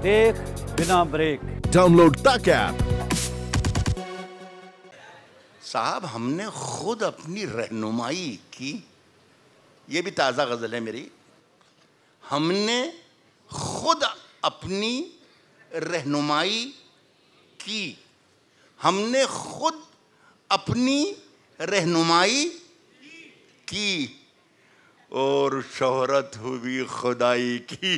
देख बिना break. Download तक ऐप। साहब हमने खुद अपनी रहनुमाई की, ये भी ताज़ा गज़ल है मेरी। हमने खुद अपनी रहनुमाई की, हमने खुद अपनी रहनुमाई की और शोहरत हुई खुदाई की।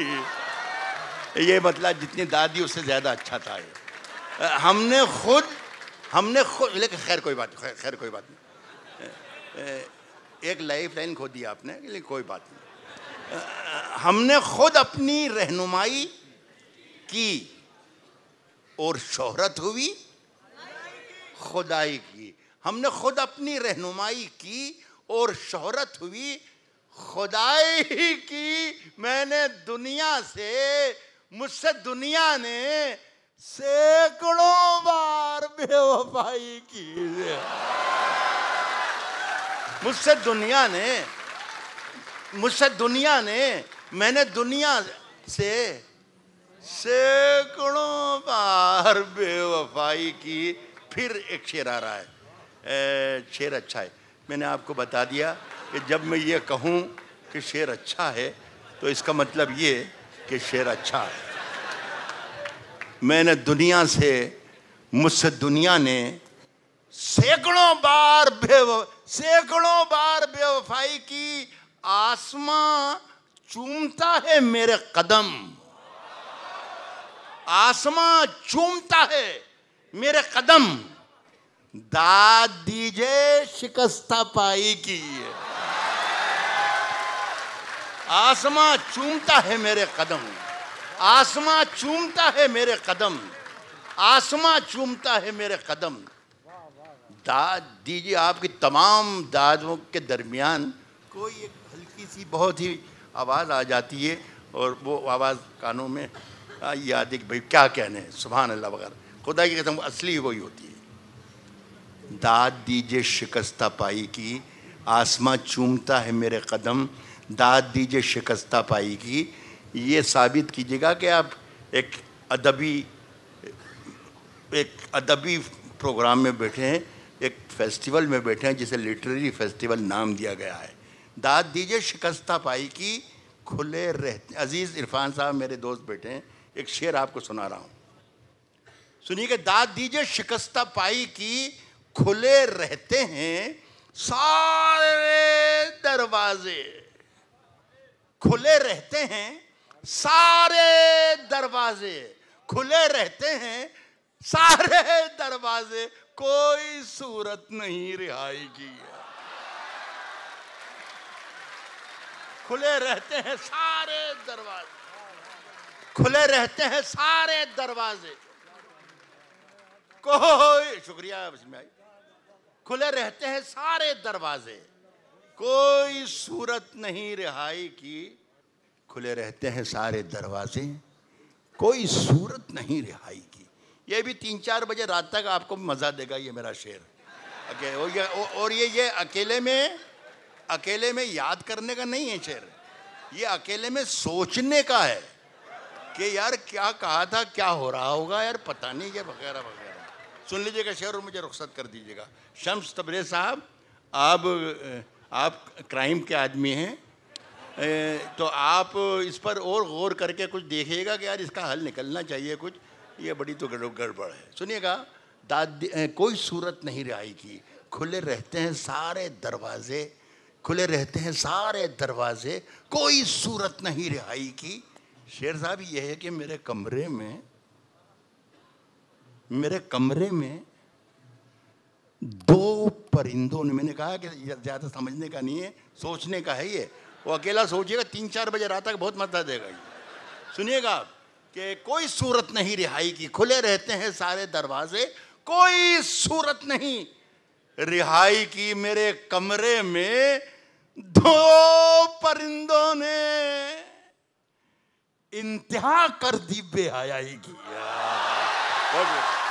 ये मतलब जितनी दादी उससे ज़्यादा अच्छा था ये। हमने खुद लेकिन खैर कोई बात नहीं। एक लाइफ लाइन खो दी आपने, लेकिन कोई बात नहीं। हमने खुद अपनी रहनुमाई की और शोहरत हुई खुदाई की। हमने खुद अपनी रहनुमाई की और शोहरत हुई खुदाई की। मैंने दुनिया से, मुझसे दुनिया ने सैकड़ों बार बेवफाई की। मुझसे दुनिया ने मैंने दुनिया से सैकड़ों बार बेवफाई की। फिर एक शेर आ रहा है, शेर अच्छा है। मैंने आपको बता दिया कि जब मैं ये कहूँ कि शेर अच्छा है तो इसका मतलब ये कि शेर अच्छा है। मैंने दुनिया से, मुझसे दुनिया ने सैकड़ों बार बेवफाई की। आसमां चूमता है मेरे कदम, आसमां चूमता है मेरे कदम। दाद दीजिए शिकस्ता पाई की। आसमां चूमता है मेरे कदम, आसमां चूमता है मेरे कदम, आसमां चूमता है मेरे कदम। दाद दीजिए। आपकी तमाम दादों के दरमियान कोई एक हल्की सी बहुत ही आवाज़ आ जाती है और वो आवाज़ कानों में याद है कि भाई क्या कहने, सुभान अल्लाह वगैरह। खुदा की कसम असली वही होती है। दाद दीजिए शिकस्ता पाई की, आसमां चूमता है मेरे कदम। दाद दीजिए शिकस्ता पाई की। ये साबित कीजिएगा कि आप एक अदबी प्रोग्राम में बैठे हैं, एक फेस्टिवल में बैठे हैं जिसे लिटरेरी फेस्टिवल नाम दिया गया है। दाद दीजिए शिकस्ता पाई की, खुले रहते। अजीज़ इरफान साहब मेरे दोस्त बैठे हैं, एक शेर आपको सुना रहा हूँ, सुनिए। दाद दीजिए शिकस्ता पाई की, खुले रहते हैं सारे दरवाजे, खुले रहते हैं सारे दरवाजे, खुले रहते हैं सारे दरवाजे, कोई सूरत नहीं रिहाई की। खुले रहते हैं सारे दरवाजे, खुले रहते हैं सारे दरवाजे, कोई, शुक्रिया भाई। खुले रहते हैं सारे दरवाजे, कोई सूरत नहीं रिहाई की। खुले रहते हैं सारे दरवाजे, कोई सूरत नहीं रिहाई की। ये भी 3-4 बजे रात तक आपको मज़ा देगा ये मेरा शेर। और ये अकेले में याद करने का नहीं है शेर, ये अकेले में सोचने का है कि यार क्या कहा था, क्या हो रहा होगा यार, पता नहीं, ये वगैरह वगैरह। सुन लीजिएगा शेर और मुझे रुखसत कर दीजिएगा। शम्स तबरेज़ साहब, आप क्राइम के आदमी हैं, तो आप इस पर और गौर करके कुछ देखिएगा कि यार इसका हल निकलना चाहिए कुछ, ये बड़ी तो गड़बड़ है। सुनिएगा। कोई सूरत नहीं रिहाई की, खुले रहते हैं सारे दरवाजे, खुले रहते हैं सारे दरवाजे, कोई सूरत नहीं रिहाई की। शेर साहब ये है कि मेरे कमरे में 2 परिंदों ने, मैंने कहा कि ज़्यादा समझने का नहीं है, सोचने का है ये। वो अकेला सोचिएगा, 3-4 बजे रात तक बहुत मज़ा देगा ये। सुनिएगा कि कोई सूरत नहीं रिहाई की, खुले रहते हैं सारे दरवाजे, कोई सूरत नहीं रिहाई की। मेरे कमरे में 2 परिंदों ने इंतहा कर दी बेहयाई की।